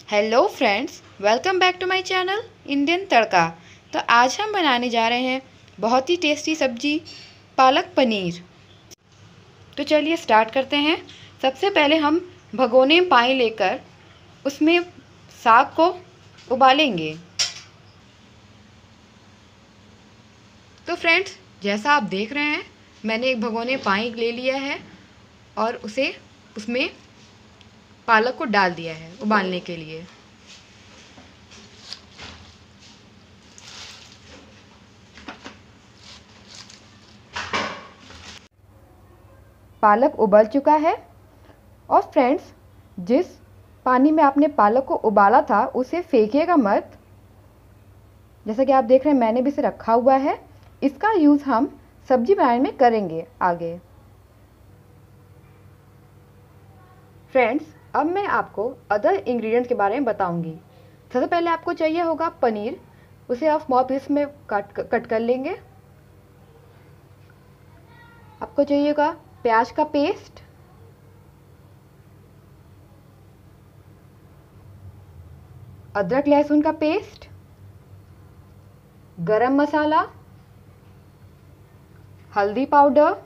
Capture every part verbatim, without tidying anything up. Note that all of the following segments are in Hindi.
Hello friends, welcome back to my channel Indian Tadka. तो आज हम बनाने जा रहे हैं बहुत ही टेस्टी सब्जी पालक पनीर। तो चलिए स्टार्ट करते हैं। सबसे पहले हम भगोने में पानी लेकर उसमें साग को उबालेंगे। तो फ्रेंड्स, जैसा आप देख रहे हैं, मैंने एक भगोने पानी ले लिया है और उसे उसमें पालक को डाल दिया है उबालने के लिए। पालक उबल चुका है। और फ्रेंड्स, जिस पानी में आपने पालक को उबाला था उसे फेंकिएगा मत। जैसा कि आप देख रहे हैं, मैंने भी इसे रखा हुआ है। इसका यूज़ हम सब्जी बनाने में करेंगे आगे। फ्रेंड्स, अब मैं आपको अदर इंग्रेडिएंट्स के बारे में बताऊंगी। सबसे पहले आपको चाहिए होगा पनीर। उसे आप स्मॉल पीस में कट कट कर लेंगे। आपको चाहिएगा प्याज का पेस्ट, अदरक लहसुन का पेस्ट, गरम मसाला, हल्दी पाउडर,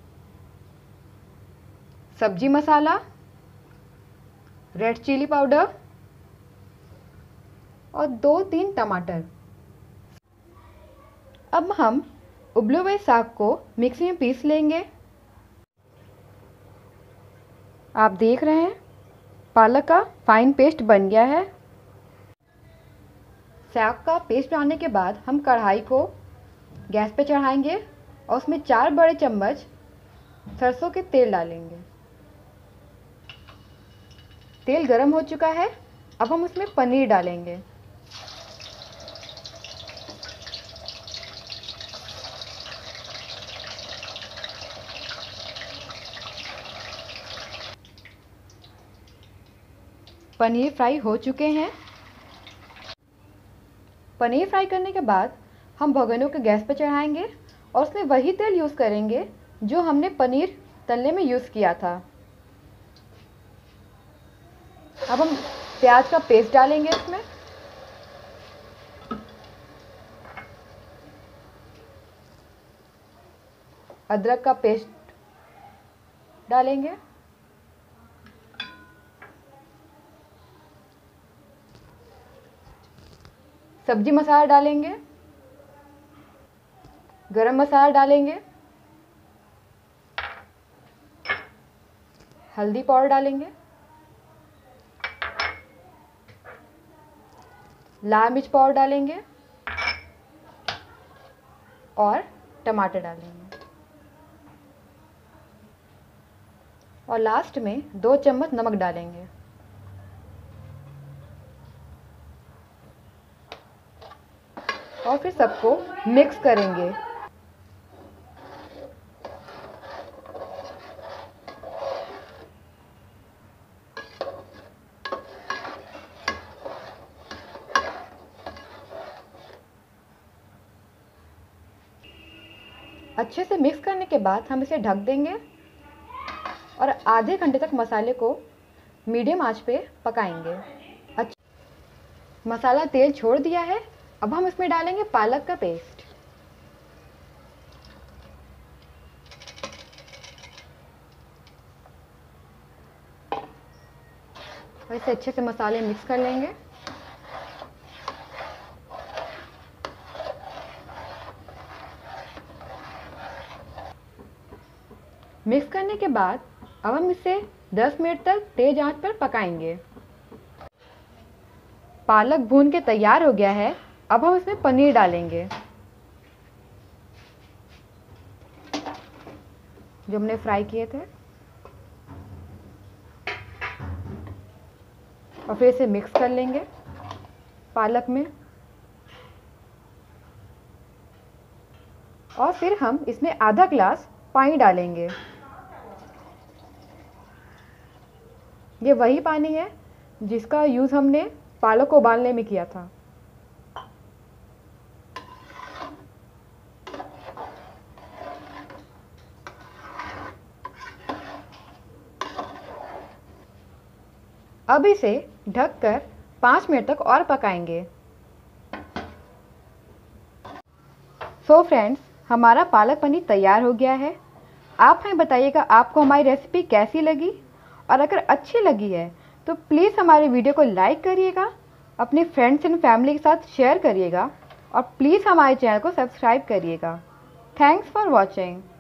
सब्जी मसाला, रेड चिली पाउडर और दो तीन टमाटर। अब हम उबले हुए साग को मिक्सी में पीस लेंगे। आप देख रहे हैं, पालक का फाइन पेस्ट बन गया है। साग का पेस्ट बनाने के बाद हम कढ़ाई को गैस पे चढ़ाएंगे और उसमें चार बड़े चम्मच सरसों के तेल डालेंगे। तेल गरम हो चुका है। अब हम उसमें पनीर डालेंगे। पनीर फ्राई हो चुके हैं। पनीर फ्राई करने के बाद हम भगोने को गैस पर चढ़ाएंगे और उसमें वही तेल यूज़ करेंगे जो हमने पनीर तलने में यूज़ किया था। अब हम प्याज का पेस्ट डालेंगे इसमें। अदरक का पेस्ट डालेंगे। सब्जी मसाला डालेंगे। गरम मसाला डालेंगे। हल्दी पाउडर डालेंगे। लाल मिर्च पाउडर डालेंगे और टमाटर डालेंगे। और लास्ट में दो चम्मच नमक डालेंगे। और फिर सबको मिक्स करेंगे। अच्छे से मिक्स करने के बाद हम इसे ढक देंगे और आधे घंटे तक मसाले को मीडियम आंच पे पकाएंगे। अच्छा, मसाला तेल छोड़ दिया है। अब हम इसमें डालेंगे पालक का पेस्ट। और इसे अच्छे से मसाले मिक्स कर लेंगे। मिक्स करने के बाद अब हम इसे दस मिनट तक तेज आंच पर पकाएंगे। पालक भून के तैयार हो गया है। अब हम इसमें पनीर डालेंगे जो हमने फ्राई किए थे और फिर इसे मिक्स कर लेंगे पालक में। और फिर हम इसमें आधा ग्लास पानी डालेंगे। ये वही पानी है जिसका यूज़ हमने पालक को उबालने में किया था। अब इसे ढककर पाँच मिनट तक और पकाएंगे। सो फ्रेंड्स, हमारा पालक पनीर तैयार हो गया है। आप हमें बताइएगा आपको हमारी रेसिपी कैसी लगी, और अगर अच्छी लगी है तो प्लीज़ हमारे वीडियो को लाइक करिएगा, अपने फ्रेंड्स एंड फैमिली के साथ शेयर करिएगा, और प्लीज़ हमारे चैनल को सब्सक्राइब करिएगा। Thanks for watching.